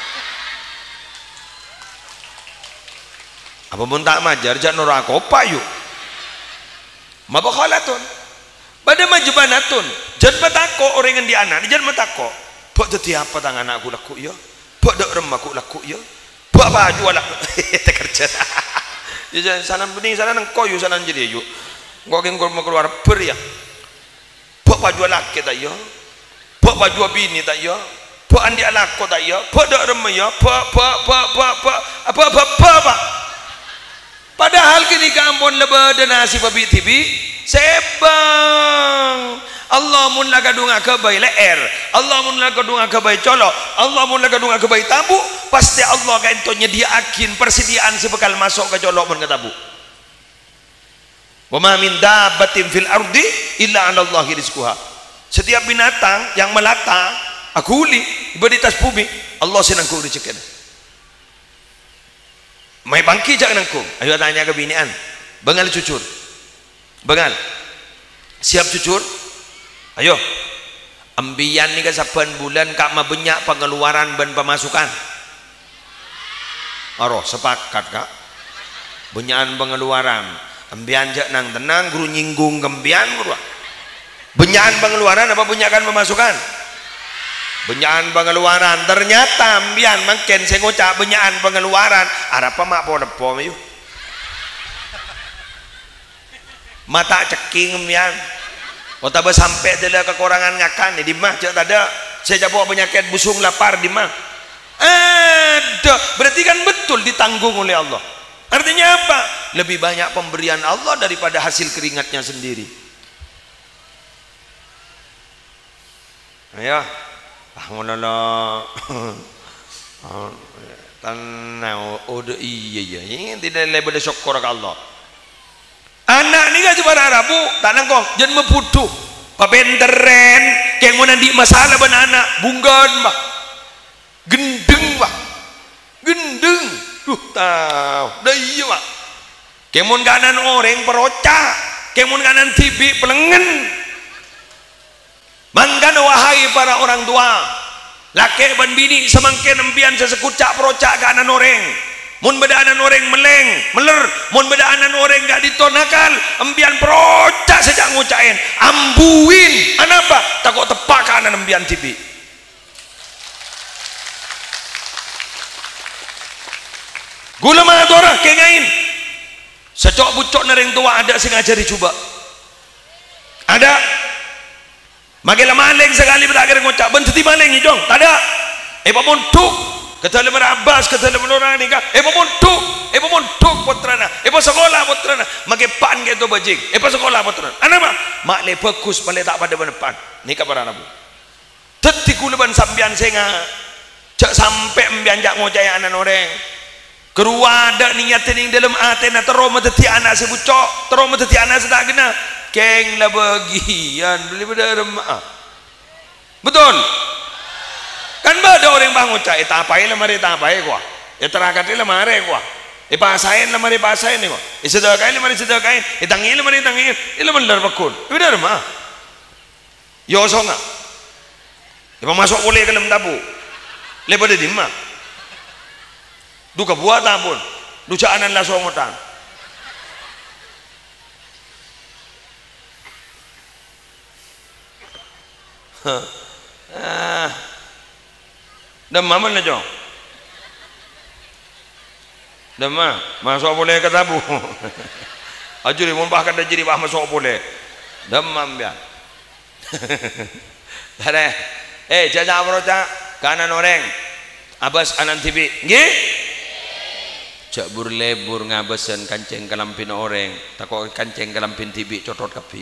Speaker 1: apa mon tak majar jak norako payu mabakhalatun pada majbanatun jangan matako orang yang di anak jangan matako buat teti apa tangan aku laku ya buat dak rem aku laku ya buat baju laku kerja ya sana bening sana nang koyo sana jadi yuk gua keng gua keluar ber ya buat baju laki tak ya buat baju bini tak ya buat andi laku tak ya buat dak rem ya buat buat buat buat apa apa apa padahal kini kampun lebih dan nasi babi tibi sebang Allah mun laga dunga kebai leer Allah mun laga dunga kebai colok Allah mun laga dunga kebai tabu pasti Allah kan itu nyediakin persediaan sebekal masuk ke colok mun ke tabu wa ma min dabbatin fil ardi illa 'ala Allahi rizquha setiap binatang yang melata akuli di atas bumi Allah senangku rezekinya mai bangki jak nangkung ayo tanya ke binian bengal cucur bengal siap cucur ayo ambian ni ke saban bulan kak ma banyak pengeluaran dan pemasukan aroh sepakat kak banyakan pengeluaran ambian jak nang tenang guru nyinggung kembian guru banyakan pengeluaran apa banyakan pemasukan benyakan pengeluaran ternyata ambian makin saya ngucap benyakan pengeluaran ada apa mak pon pon yuk mata ceking ambian kota sampai adalah kekurangan ngakan di mah cak ada saya jawab penyakit busung lapar di mah eh ada, berarti kan betul ditanggung oleh Allah. Artinya apa? Lebih banyak pemberian Allah daripada hasil keringatnya sendiri. Ayo, ah ngono tanau udah iya iya ini tidak lebih dari syukur ke Allah. Anak ni kan cuma Arabu tak nangkong jangan memputuh papenderen kayak mau nanti masalah ben anak bunggan bah gendeng bah gendeng duh tahu dah iya bah kayak mau kanan orang perocak kayak mau kanan tibi pelengen. Mangkan wahai para orang tua, laki dan bini semangkin empian sesekucak perocak ke anan orang. Mun beda anan orang meleng, meler, mun beda anan orang gak ditonakal, empian perocak sejak ngucain, ambuin, anapa? Takut tepak ke anan empian tibi. Gula matorah kengain, secok bucok nereng tua ada sing ngajari coba, ada. Magelah maling sekali berakhir ngucap bentuti maling hidung tak ada eh pemuntuk kata lemah Abbas kata lemah orang ni kah eh pemuntuk eh pemuntuk putrana eh pas sekolah putrana mage pan ke tu bajing eh pas sekolah putrana anapa mak le fokus balik tak pada depan ni kabar anak teti kulaban sambian senga cak sampai embian jak ngocaya anak orang kerua ada niat ning dalam atena teroma teti anak sebucok teroma teti anak sedak kena keng lah bagian beli pada remah betul kan ada orang bangun cak eta apai lah mari eta apai kuah ya terakati lah mari kuah eh pasain lah mari pasain ni kuah eh sedekain lah mari sedekain eh tangil lah mari tangil eh lah melar bakul beda remah yo songa eh masuk boleh ke dalam tabu lepas dia dimah duka buat ampun duca anan lah songotan ah, demam mana jong? Demam, masuk boleh ke tabu? Ajuri mun bahkan dah jadi bah masuk boleh. Demam biar. Dah eh jaja beroca kanan orang. Abas anan tibi, gih? Cak burlebur ngabesan kancing kelampin orang. Takut kancing kelampin tibi cotot kapi.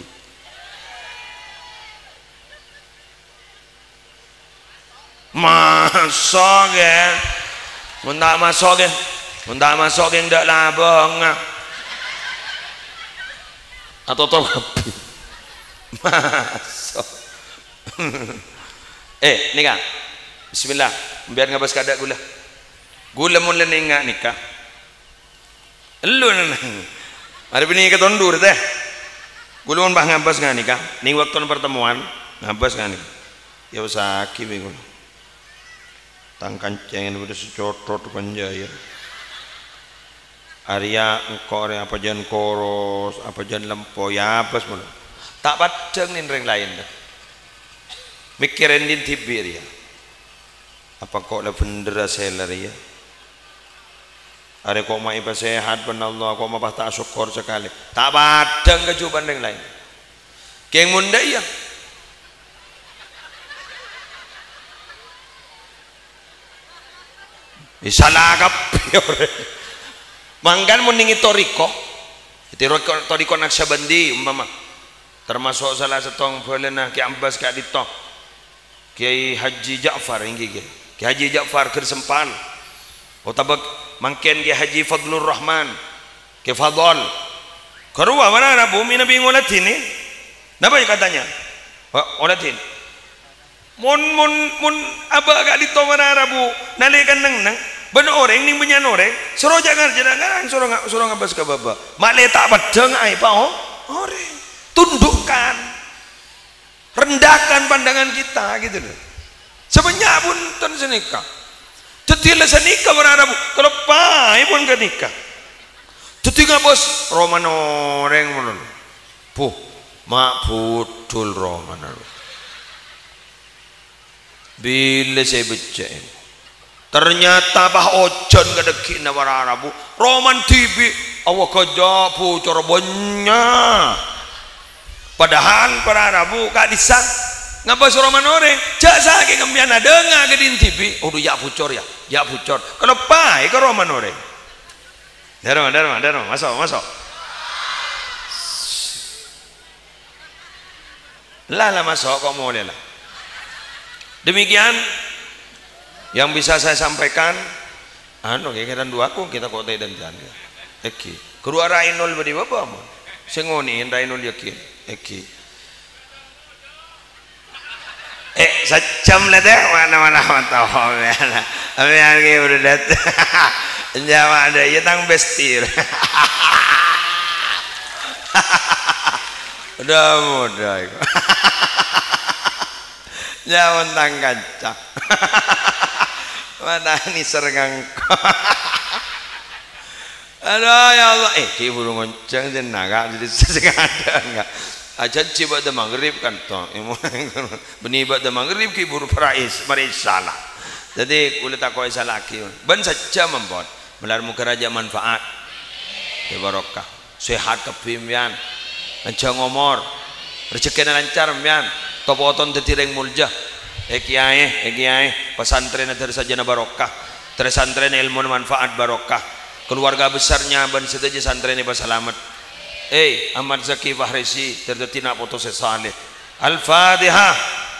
Speaker 1: Masuk ya, munda masuk ya, munda masuk yang dak labang, atau tol kapi, masuk. eh nikah, Bismillah, biar ngabas kada gula, gula mun leningak nikah, lu nana, hari ini kita tundur teh, gula mun bah ngabas nggak nikah, nih waktu pertemuan ngabas nggak nih, ya usah kimi gula. Tangkan cengen udah secotot panjaya Arya engkau apa jan koros apa jan lempo ya apa semua tak padang nih ring lain dah mikirin din tibir ya apa kok lah bendera seler ya are kok mai sehat pun Allah kok mah tak syukur sekali tak padang kejuban ring lain keng munda ya salah kapi mangkan meningi toriko toriko toriko Naksabandi umpama termasuk salah setong bolehna Ki Ambas Kak Dito Kiai Haji Ja'far inggi Kiai Haji Ja'far kersempan otabak mangken Kiai Haji Fadlur Rahman Kiai Fadl kerua mana ada bumi Nabi ngolatin ni apa katanya ngolatin mun mun mun aba Kak Dito mana Rabu nalikan nang nang ben orang ni punya orang suruh jangan jangan suruh nggak suruh ngabas ke baba mak letak padang ai pa oh orang tundukkan rendahkan pandangan kita gitu loh sebanyak pun ten senikah tetilah senikah berharap kalau pai pun ke nikah tetiga bos roman orang menurut puh mak putul roman bila saya baca ternyata bah ojon kadeki na wararabu roman tibi awak kerja pu cara banyak padahal para Arabu kak disang ngapa roman orang cak sakit ngembian ada ngagedin tibi udah ya pucor ya ya pucot kalau pai ke roman ore darma darma darma masuk masuk lah lah masuk kok mau lah. Demikian yang bisa saya sampaikan. Anu kira-kira dua aku kita kok dan janda. Eki. Kedua rainol beri bapa mo. Sengoni rainol yakin. Eki. Eh sacam lah deh mana-mana tahu mana. Abi lagi udah datang. Jawa ada ya tang bestir. Udah mudah itu. Jangan tang kaca. Mana ini sergang. Aduh ya Allah. Eh ki buru ngonceng dan naga jadi sesengada enggak. Aja coba de maghrib kan toh. Beni ba de maghrib ki buru parais mari salah. Jadi kulit aku salah ki. Ben saja membuat melar muka raja manfaat. Ya barokah. Sehat kepimpian. Lancar ngomor, rezeki lancar mian, topoton tetireng mulja, ekiai, ekiai, pesantren dari saja barokah, pesantren ilmu manfaat barokah, keluarga besarnya ban sedaja santren ini selamat. Eh, Ahmad Zaki Fahrisi terdetina foto sesaleh. Al-Fatihah.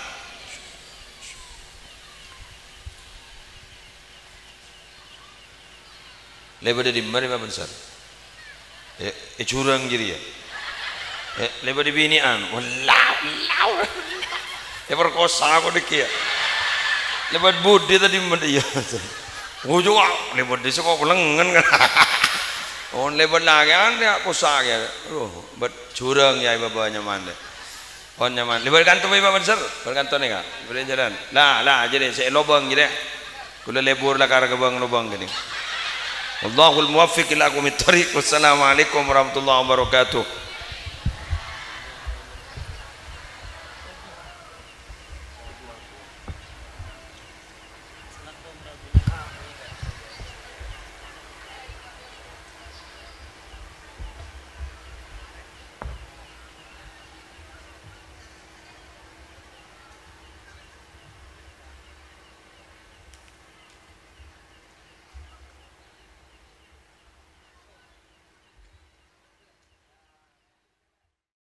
Speaker 1: Lebar di mana Pak Besar? Eh, curang jadi ya. Eh, lebar di binian, wallah, wallah, lebar kosa aku dikit, lebar budi tadi mana ya, ujung aku lebar di sekolah lengan kan, oh lebar lagi anda kosa ya, oh, bet curang ya bapaknya mana, oh nyaman, lebar kantor bapak besar, berkantor nih kan, berjalan, lah lah jadi saya lobang jadi, kuda lebur lah karena bang lobang gini, Allahul muwaffiq ila aqwamit thariq, wassalamualaikum warahmatullahi wabarakatuh.